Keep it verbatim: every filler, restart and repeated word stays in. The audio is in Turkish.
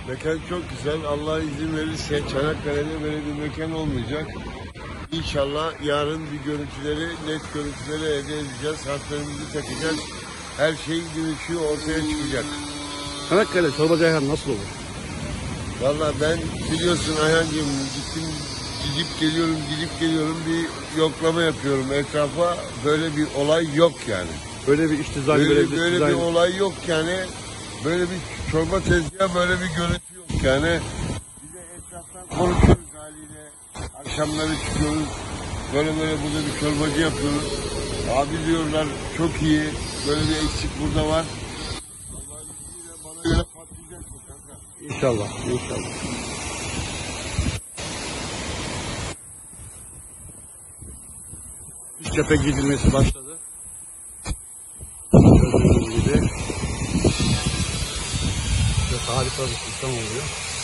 Mekan çok güzel. Allah izin verirse Çanakkale'de böyle bir mekan olmayacak. İnşallah yarın bir görüntüleri, net görüntüleri elde edeceğiz. Harflerimizi takacağız. Her şeyin gün ışığı ortaya çıkacak. Çanakkale çorbacı Ayhan nasıl olur? Vallahi ben biliyorsun Ayhancığım, gittim gidip geliyorum gidip geliyorum bir yoklama yapıyorum etrafa. Böyle bir olay yok yani. Böyle bir iş dizaynı, Böyle, böyle bir böyle dizayn. bir olay yok yani. Böyle bir çorba tezgahı, böyle bir görüntü yok yani. Bir de etraftan konuşuyoruz haliyle. Akşamları çıkıyoruz. Böyle böyle burada bir çorbacı yapıyoruz. Abi diyorlar çok iyi. Böyle bir eksik burada var. Allah'ın izniyle bana göre patlayacak bu kanka. İnşallah, inşallah. İç cephe gidilmesi başladı. Gördüğünüz gibi. Çok harika bir sistem oluyor.